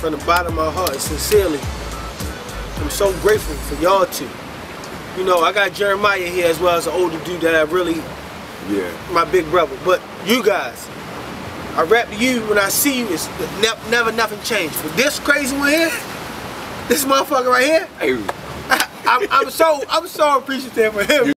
from the bottom of my heart, sincerely, I'm so grateful for y'all two. You know, I got Jeremiah here as well as an older dude that I really, my big brother. But you guys, I rap to you when I see you. It's never nothing changed. For this crazy one here, this motherfucker right here, I'm so appreciative for him.